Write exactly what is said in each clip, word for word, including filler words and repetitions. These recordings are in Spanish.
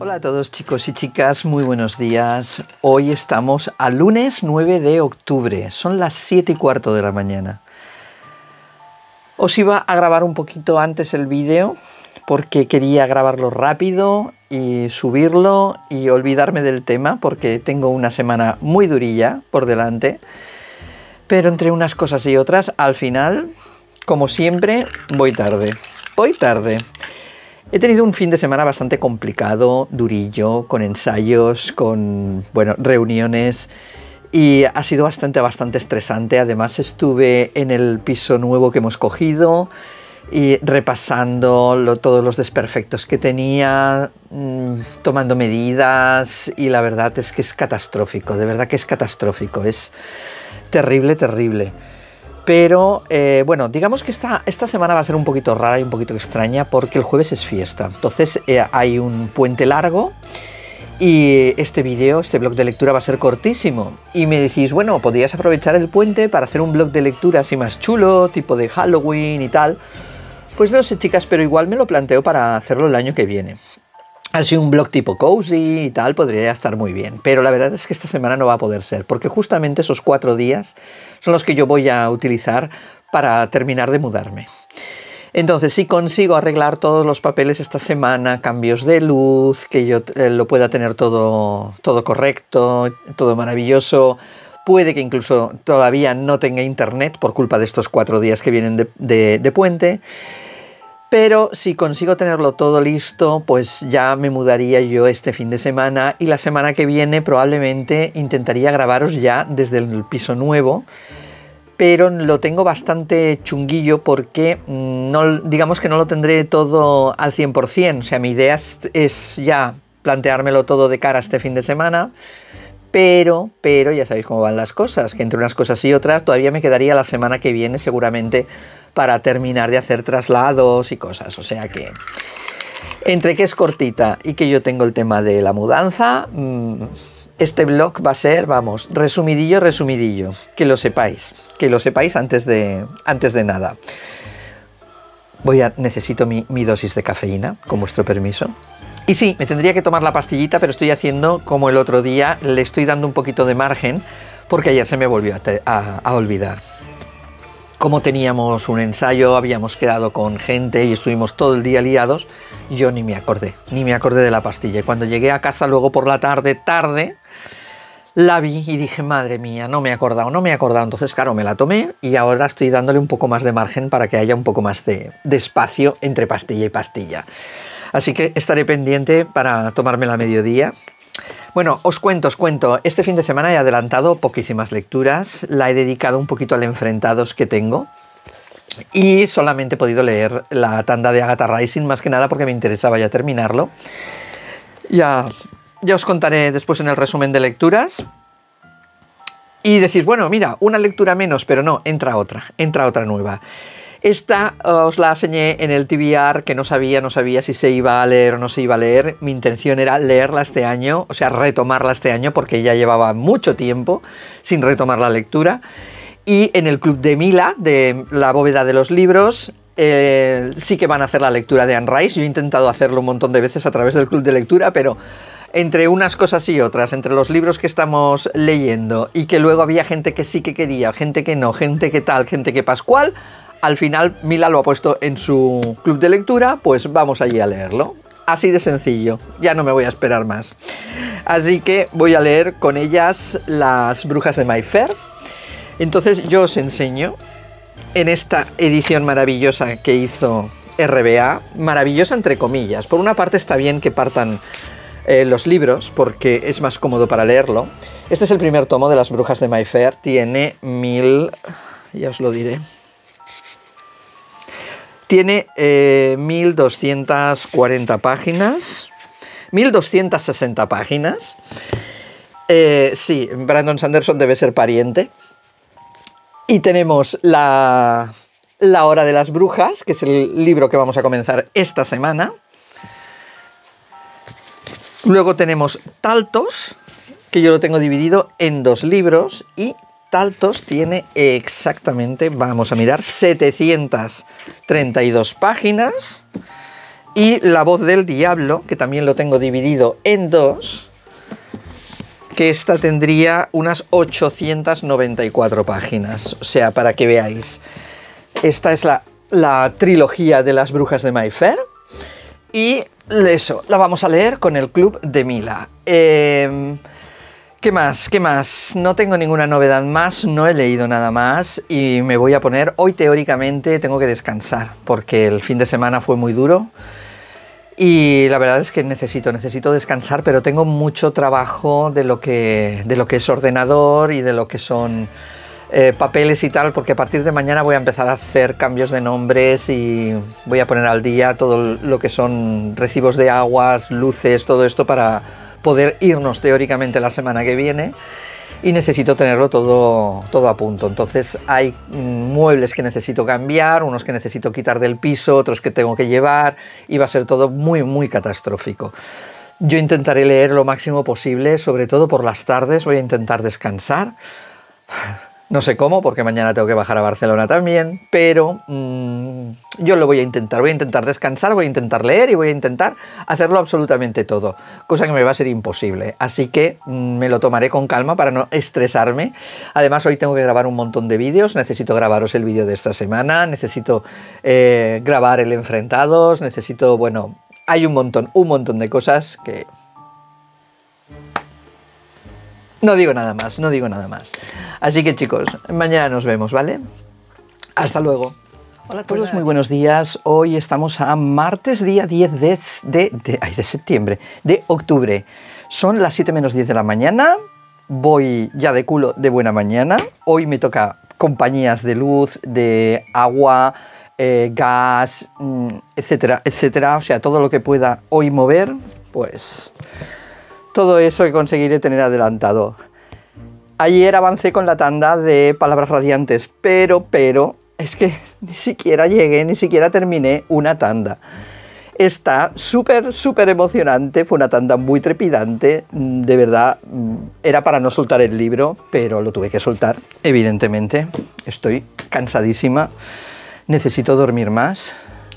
Hola a todos chicos y chicas, muy buenos días. Hoy estamos a lunes nueve de octubre, son las siete y cuarto de la mañana. Os iba a grabar un poquito antes el vídeo porque quería grabarlo rápido y subirlo y olvidarme del tema porque tengo una semana muy durilla por delante. Pero entre unas cosas y otras, al final, como siempre, voy tarde. Voy tarde. He tenido un fin de semana bastante complicado, durillo, con ensayos, con, bueno, reuniones, y ha sido bastante, bastante estresante. Además estuve en el piso nuevo que hemos cogido y repasando lo, todos los desperfectos que tenía, mmm, tomando medidas, y la verdad es que es catastrófico, de verdad que es catastrófico, es terrible, terrible. Pero, eh, bueno, digamos que esta, esta semana va a ser un poquito rara y un poquito extraña porque el jueves es fiesta. Entonces eh, hay un puente largo y este vídeo, este blog de lectura va a ser cortísimo. Y me decís, bueno, podrías aprovechar el puente para hacer un blog de lectura así más chulo, tipo de Halloween y tal. Pues no sé, chicas, pero igual me lo planteo para hacerlo el año que viene. Así un blog tipo cozy y tal podría estar muy bien, pero la verdad es que esta semana no va a poder ser, porque justamente esos cuatro días son los que yo voy a utilizar para terminar de mudarme. Entonces, si consigo arreglar todos los papeles esta semana, cambios de luz, que yo eh, lo pueda tener todo, todo correcto, todo maravilloso, puede que incluso todavía no tenga internet por culpa de estos cuatro días que vienen de, de, de puente. Pero si consigo tenerlo todo listo, pues ya me mudaría yo este fin de semana y la semana que viene probablemente intentaría grabaros ya desde el piso nuevo, pero lo tengo bastante chunguillo porque no, digamos que no lo tendré todo al cien por cien, o sea, mi idea es, es ya planteármelo todo de cara a este fin de semana, pero, pero ya sabéis cómo van las cosas, que entre unas cosas y otras todavía me quedaría la semana que viene seguramente para terminar de hacer traslados y cosas, o sea que entre que es cortita y que yo tengo el tema de la mudanza, este blog va a ser, vamos, resumidillo, resumidillo, que lo sepáis, que lo sepáis antes de, antes de nada. Voy a, necesito mi, mi dosis de cafeína, con vuestro permiso. Y sí, me tendría que tomar la pastillita, pero estoy haciendo como el otro día, le estoy dando un poquito de margen, porque ayer se me volvió a, a, a olvidar. Como teníamos un ensayo, habíamos quedado con gente y estuvimos todo el día liados, yo ni me acordé, ni me acordé de la pastilla. Y cuando llegué a casa luego por la tarde, tarde, la vi y dije, madre mía, no me he acordado, no me he acordado. Entonces, claro, me la tomé y ahora estoy dándole un poco más de margen para que haya un poco más de, de espacio entre pastilla y pastilla. Así que estaré pendiente para tomármela a mediodía. Bueno, os cuento, os cuento, este fin de semana he adelantado poquísimas lecturas, la he dedicado un poquito al enfrentados que tengo y solamente he podido leer la tanda de Agatha Rising, más que nada porque me interesaba ya terminarlo. Ya, ya os contaré después en el resumen de lecturas. Y decís, bueno, mira, una lectura menos, pero no, entra otra, entra otra nueva. Esta uh, os la enseñé en el T B R, que no sabía, no sabía si se iba a leer o no se iba a leer. Mi intención era leerla este año, o sea, retomarla este año, porque ya llevaba mucho tiempo sin retomar la lectura. Y en el Club de Mila, de la bóveda de los libros, eh, sí que van a hacer la lectura de Anne Rice. Yo he intentado hacerlo un montón de veces a través del Club de Lectura, pero entre unas cosas y otras, entre los libros que estamos leyendo y que luego había gente que sí que quería, gente que no, gente que tal, gente que pascual, al final Mila lo ha puesto en su club de lectura, pues vamos allí a leerlo. Así de sencillo, ya no me voy a esperar más. Así que voy a leer con ellas Las brujas de Mayfair. Entonces yo os enseño en esta edición maravillosa que hizo R B A, maravillosa entre comillas. Por una parte está bien que partan eh, los libros porque es más cómodo para leerlo. Este es el primer tomo de Las brujas de Mayfair, tiene mil... ya os lo diré. Tiene eh, mil doscientas cuarenta páginas, mil doscientas sesenta páginas. Eh, sí, Brandon Sanderson debe ser pariente. Y tenemos la, la Hora de las Brujas, que es el libro que vamos a comenzar esta semana. Luego tenemos Taltos, que yo lo tengo dividido en dos libros, y Taltos tiene exactamente, vamos a mirar, setecientas treinta y dos páginas Y La voz del diablo, que también lo tengo dividido en dos, que esta tendría unas ochocientas noventa y cuatro páginas, o sea, para que veáis. Esta es la, la trilogía de las brujas de Mayfair, y eso, la vamos a leer con el Club de Mila. Eh, ¿Qué más? ¿Qué más? No tengo ninguna novedad más, no he leído nada más y me voy a poner... Hoy teóricamente tengo que descansar porque el fin de semana fue muy duro y la verdad es que necesito, necesito descansar, pero tengo mucho trabajo de lo que, de lo que es ordenador y de lo que son eh, papeles y tal, porque a partir de mañana voy a empezar a hacer cambios de nombres y voy a poner al día todo lo que son recibos de aguas, luces, todo esto para poder irnos teóricamente la semana que viene, y necesito tenerlo todo, todo a punto. Entonces hay muebles que necesito cambiar, unos que necesito quitar del piso, otros que tengo que llevar, y va a ser todo muy muy catastrófico. Yo intentaré leer lo máximo posible, sobre todo por las tardes, voy a intentar descansar. No sé cómo, porque mañana tengo que bajar a Barcelona también, pero mmm, yo lo voy a intentar. Voy a intentar descansar, voy a intentar leer y voy a intentar hacerlo absolutamente todo, cosa que me va a ser imposible. Así que mmm, me lo tomaré con calma para no estresarme. Además, hoy tengo que grabar un montón de vídeos. Necesito grabaros el vídeo de esta semana, necesito eh, grabar el Enfrentados, necesito, bueno, hay un montón, un montón de cosas que... No digo nada más, no digo nada más. Así que chicos, mañana nos vemos, ¿vale? Hasta luego. Hola a todos, muy buenos días. Hoy estamos a martes, día diez de, de, de, ay, de septiembre, de octubre. Son las siete menos diez de la mañana. Voy ya de culo de buena mañana. Hoy me toca compañías de luz, de agua, eh, gas, etcétera, etcétera. O sea, todo lo que pueda hoy mover, pues... todo eso que conseguiré tener adelantado. Ayer avancé con la tanda de palabras radiantes, pero, pero, es que ni siquiera llegué, ni siquiera terminé una tanda. Está súper, súper emocionante, fue una tanda muy trepidante, de verdad, era para no soltar el libro, pero lo tuve que soltar, evidentemente. Estoy cansadísima, necesito dormir más.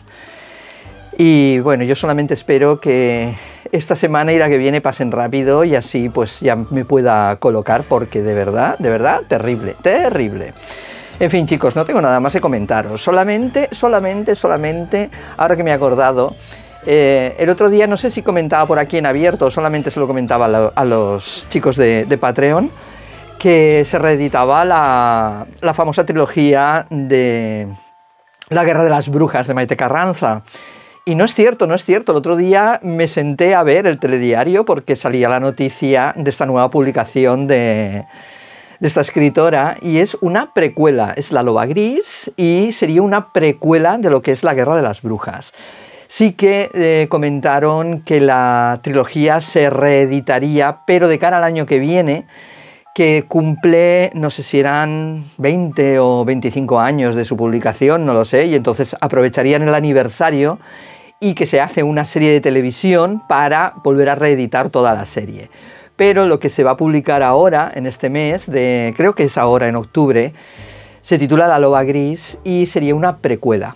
Y bueno, yo solamente espero que esta semana y la que viene pasen rápido y así pues ya me pueda colocar, porque de verdad, de verdad, terrible, terrible. En fin, chicos, no tengo nada más que comentaros. Solamente, solamente, solamente, ahora que me he acordado, eh, el otro día no sé si comentaba por aquí en abierto o solamente se lo comentaba a, lo, a los chicos de, de Patreon, que se reeditaba la, la famosa trilogía de La Guerra de las Brujas de Maite Carranza. Y no es cierto, no es cierto. El otro día me senté a ver el telediario porque salía la noticia de esta nueva publicación de, de esta escritora, y es una precuela, es La Loba Gris y sería una precuela de lo que es La Guerra de las Brujas. Sí que eh, comentaron que la trilogía se reeditaría, pero de cara al año que viene, que cumple, no sé si eran veinte o veinticinco años de su publicación, no lo sé, y entonces aprovecharían el aniversario y que se hace una serie de televisión para volver a reeditar toda la serie. Pero lo que se va a publicar ahora, en este mes, de, creo que es ahora en octubre, se titula La Loba Gris y sería una precuela.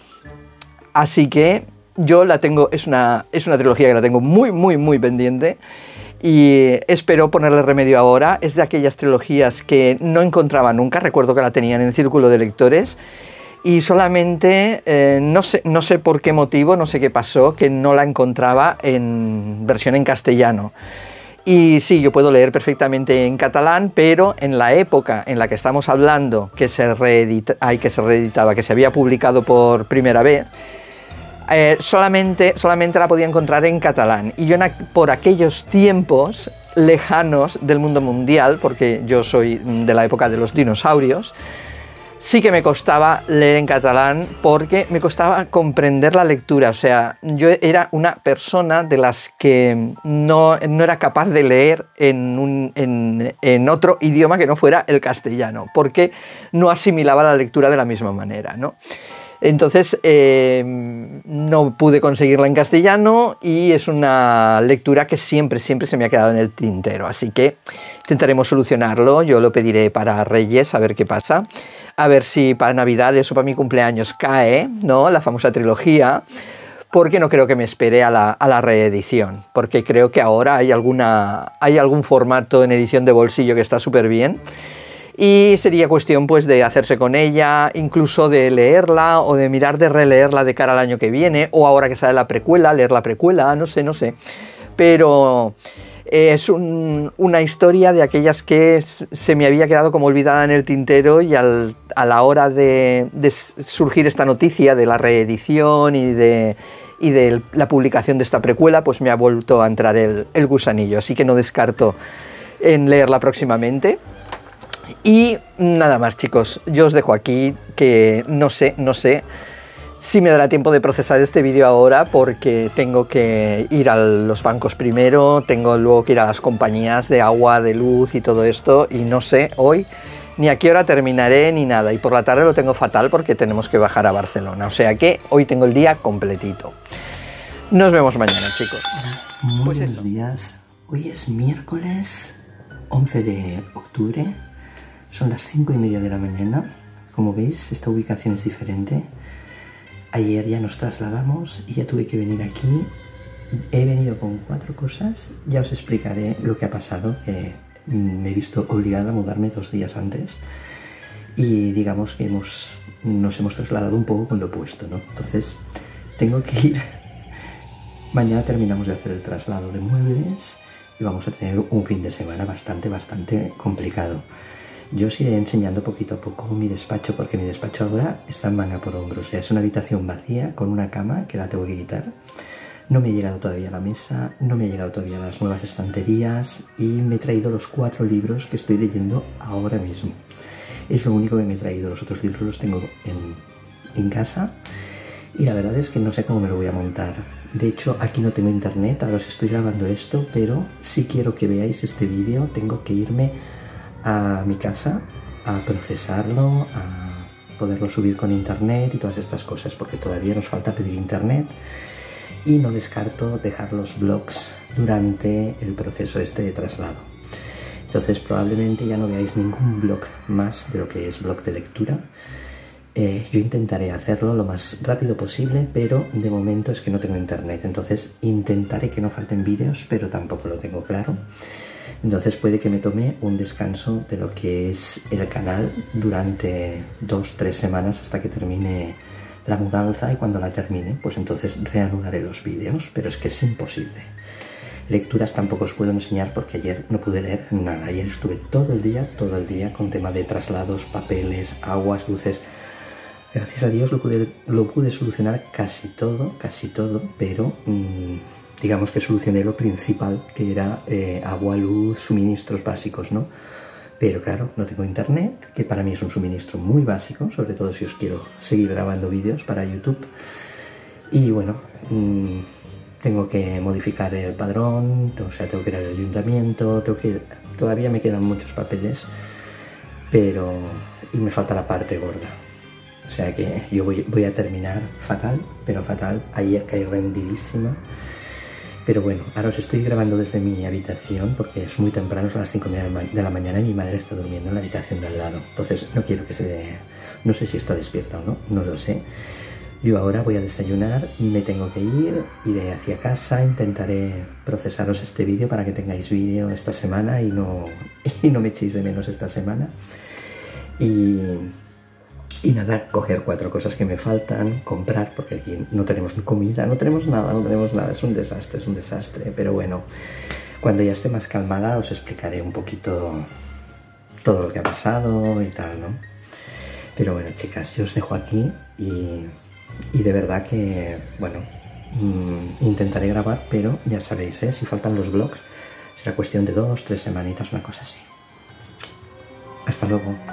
Así que yo la tengo, es una, es una trilogía que la tengo muy, muy, muy pendiente y espero ponerle remedio ahora. Es de aquellas trilogías que no encontraba nunca, recuerdo que la tenían en el círculo de lectores, y solamente, eh, no sé, no sé por qué motivo, no sé qué pasó, que no la encontraba en versión en castellano. Y sí, yo puedo leer perfectamente en catalán, pero en la época en la que estamos hablando, que se, reedita, ay, que se reeditaba, que se había publicado por primera vez, eh, solamente, solamente la podía encontrar en catalán. Y yo en, por aquellos tiempos lejanos del mundo mundial, porque yo soy de la época de los dinosaurios, sí que me costaba leer en catalán porque me costaba comprender la lectura. O sea, yo era una persona de las que no, no era capaz de leer en, un, en, en otro idioma que no fuera el castellano, porque no asimilaba la lectura de la misma manera, ¿no? Entonces eh, no pude conseguirla en castellano y es una lectura que siempre, siempre se me ha quedado en el tintero. Así que intentaremos solucionarlo. Yo lo pediré para Reyes, a ver qué pasa. A ver si para Navidades o para mi cumpleaños cae, ¿no?, la famosa trilogía. porque no creo que me espere a la, a la reedición, porque creo que ahora hay, alguna, hay algún formato en edición de bolsillo que está súper bien, y sería cuestión pues de hacerse con ella, incluso de leerla o de mirar de releerla de cara al año que viene, o ahora que sale la precuela, leer la precuela, no sé, no sé, pero es un, una historia de aquellas que se me había quedado como olvidada en el tintero, y al, a la hora de, de surgir esta noticia de la reedición y de, y de la publicación de esta precuela, pues me ha vuelto a entrar el, el gusanillo, así que no descarto en leerla próximamente. Y nada más, chicos, yo os dejo aquí, que no sé, no sé si me dará tiempo de procesar este vídeo ahora, porque tengo que ir a los bancos primero, tengo luego que ir a las compañías de agua, de luz y todo esto, y no sé hoy ni a qué hora terminaré ni nada, y por la tarde lo tengo fatal porque tenemos que bajar a Barcelona, o sea que hoy tengo el día completito. Nos vemos mañana, chicos. Muy pues buenos eso. días, hoy es miércoles once de octubre, son las cinco y media de la mañana. Como veis, esta ubicación es diferente. Ayer ya nos trasladamos y ya tuve que venir aquí. He venido con cuatro cosas, ya os explicaré lo que ha pasado, que me he visto obligada a mudarme dos días antes, y digamos que hemos, nos hemos trasladado un poco con lo opuesto, ¿no? Entonces tengo que ir, mañana terminamos de hacer el traslado de muebles y vamos a tener un fin de semana bastante, bastante complicado. Yo os iré enseñando poquito a poco mi despacho, porque mi despacho ahora está en manga por hombro, o sea, es una habitación vacía con una cama que la tengo que quitar. No me ha llegado todavía la mesa, no me ha llegado todavía las nuevas estanterías, y me he traído los cuatro libros que estoy leyendo ahora mismo. Es lo único que me he traído, los otros libros los tengo en, en casa, y la verdad es que no sé cómo me lo voy a montar. De hecho, aquí no tengo internet, ahora os estoy grabando esto, pero si quiero que veáis este vídeo tengo que irme a mi casa a procesarlo, a poderlo subir con internet y todas estas cosas, porque todavía nos falta pedir internet, y no descarto dejar los vlogs durante el proceso este de traslado. Entonces probablemente ya no veáis ningún vlog más de lo que es vlog de lectura. Eh, yo intentaré hacerlo lo más rápido posible, pero de momento es que no tengo internet, entonces intentaré que no falten vídeos, pero tampoco lo tengo claro. Entonces puede que me tome un descanso de lo que es el canal durante dos, tres semanas hasta que termine la mudanza, y cuando la termine, pues entonces reanudaré los vídeos, pero es que es imposible. Lecturas tampoco os puedo enseñar porque ayer no pude leer nada. Ayer estuve todo el día, todo el día con tema de traslados, papeles, aguas, luces. Gracias a Dios lo pude, lo pude solucionar casi todo, casi todo, pero mmm, digamos que solucioné lo principal, que era eh, agua, luz, suministros básicos, ¿no? Pero claro, no tengo internet, que para mí es un suministro muy básico, sobre todo si os quiero seguir grabando vídeos para YouTube. Y bueno, mmm, tengo que modificar el padrón, o sea, tengo que ir al ayuntamiento, tengo que... todavía me quedan muchos papeles, pero... y me falta la parte gorda. O sea que yo voy, voy a terminar fatal, pero fatal. Ayer caí rendidísima. Pero bueno, ahora os estoy grabando desde mi habitación porque es muy temprano, son las cinco de la mañana y mi madre está durmiendo en la habitación de al lado. Entonces no quiero que se dé... no sé si está despierta o no, no lo sé. Yo ahora voy a desayunar, me tengo que ir, iré hacia casa, intentaré procesaros este vídeo para que tengáis vídeo esta semana y no, y no me echéis de menos esta semana. Y... Y nada, coger cuatro cosas que me faltan, comprar, porque aquí no tenemos comida, no tenemos nada, no tenemos nada, es un desastre, es un desastre. Pero bueno, cuando ya esté más calmada os explicaré un poquito todo lo que ha pasado y tal, ¿no? Pero bueno, chicas, yo os dejo aquí y, y de verdad que, bueno, mmm, intentaré grabar, pero ya sabéis, ¿eh? Si faltan los vlogs, será cuestión de dos, tres semanitas, una cosa así. Hasta luego.